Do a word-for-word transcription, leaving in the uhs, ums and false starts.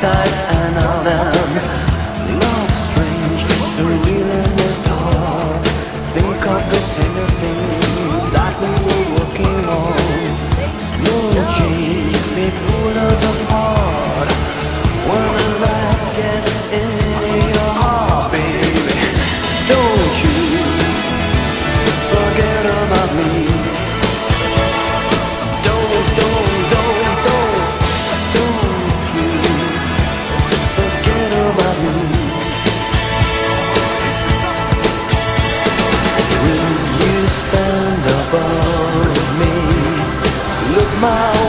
tight and all them love strange, surreal in the dark. Think of the tender things that we were working on. Slow change may pull us apart when the light gets in your heart, baby. Don't you forget about me. Don't, don't, don't, don't, don't you forget about me. Will you stand above me? Look my